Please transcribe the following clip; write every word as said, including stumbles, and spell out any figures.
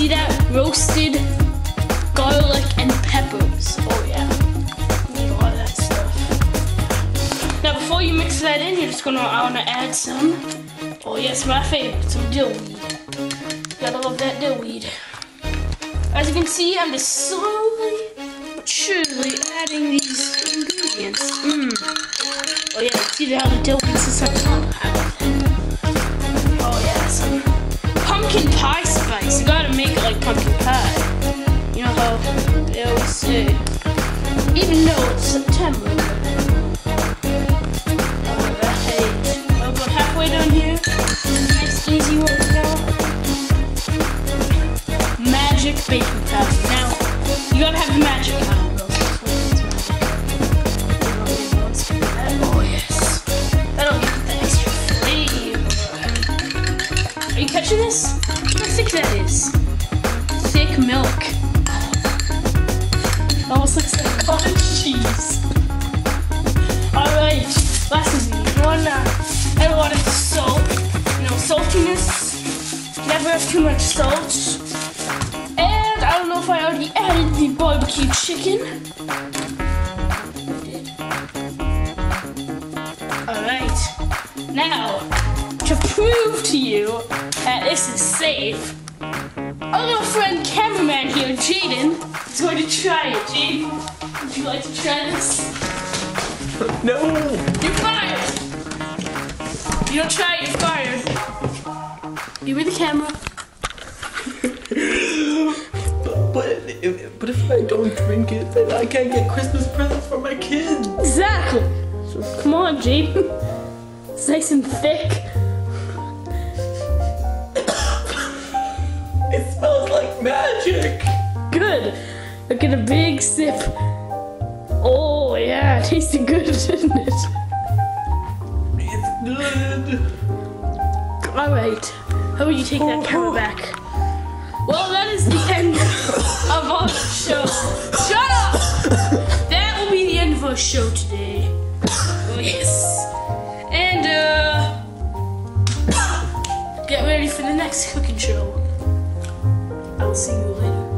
See that? Roasted garlic and peppers. Oh yeah, need a lot of that stuff. Now before you mix that in, you're just gonna I wanna add some. Oh yes, my favorite, some dill weed. Gotta love that dill weed. As you can see, I'm just slowly but surely adding these ingredients. Mmm. Oh yeah, see how the dill weed is so Oh yeah, some pumpkin pie spice. You gotta make it like pumpkin pie. You know how they always say. Even though it's September. Alright. We're about halfway down here. Nice easy work now. Magic baking powder. Now, you gotta have the magic powder. Oh yes. That'll give it the extra flavor. Are you catching this? What do you think that is? Thick milk. Almost looks like cottage cheese. Alright, last is you want to add a lot of salt. You know, saltiness. Never have too much salt. And I don't know if I already added the barbecue chicken. Alright, now to prove to you that this is safe, our little friend cameraman here, Jaden, is going to try it. Jaden, would you like to try this? No! You're fired! You don't try it, you're fired. Give me the camera. but, but, if, but if I don't drink it, then I can't get Christmas presents for my kids. Exactly. So come on, Jaden. It's nice and thick. It smells like magic. Good. Look at a big sip. Oh yeah, it tasted good, didn't it? It's good. All right. How would you take that camera back? Well, that is the end of our show. Shut up! That will be the end of our show today. Oh yes. And uh, get ready for the next cooking show. I'll see you later.